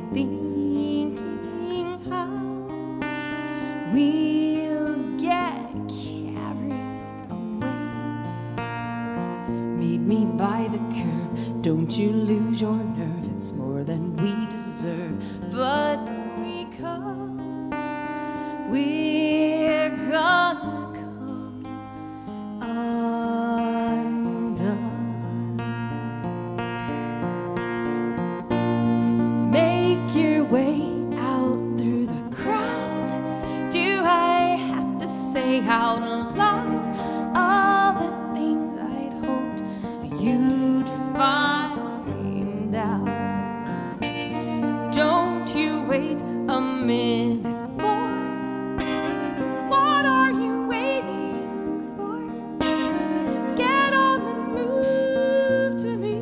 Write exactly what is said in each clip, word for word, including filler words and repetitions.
thinking how we'll get carried away. Meet me by the curb, don't you lose your nerve. It's more than we deserve, but we come, we're gonna come undone. Make your way out through the crowd. Do I have to say out loud all the things I'd hoped you'd find out? Don't you wait a minute more. What are you waiting for? Get on the move to me.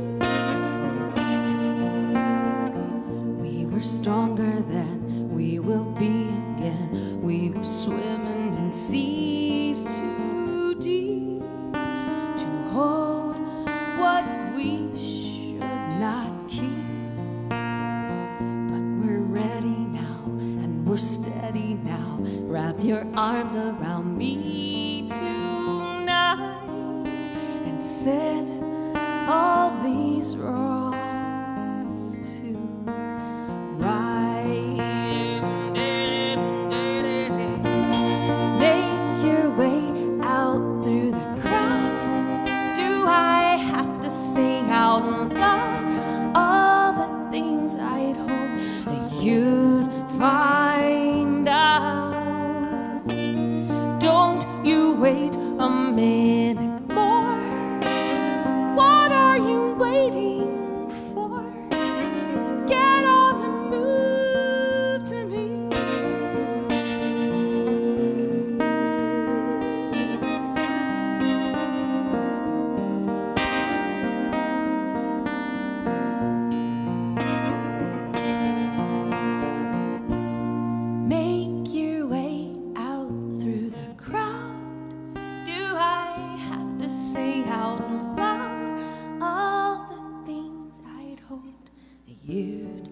We were stronger then, we will be again. We were swimming in seas too deep to hold what we should not keep. But we're ready now, and we're steady now. Wrap your arms around me tonight and set all these wrongs to right. Make your way out through the crowd. Do I have to sing out loud all the things I'd hope that you'd find out? Don't you wait a minute more. What are you waiting for? Get on the move to me. Make your way out through the crowd. Do I have to say out loud all the things I'd hoped that you'd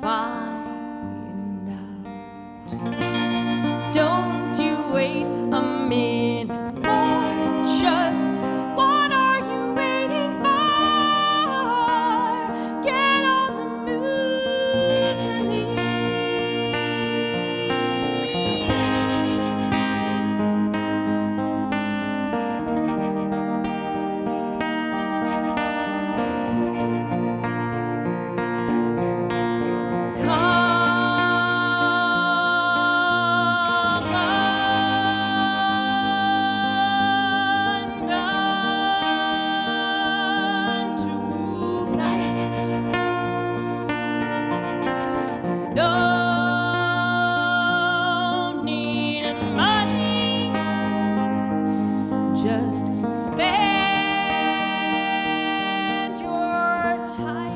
find out? Don't you wait a minute more. Just what are you waiting for? Get on the move to me. Don't need money, just spend your time.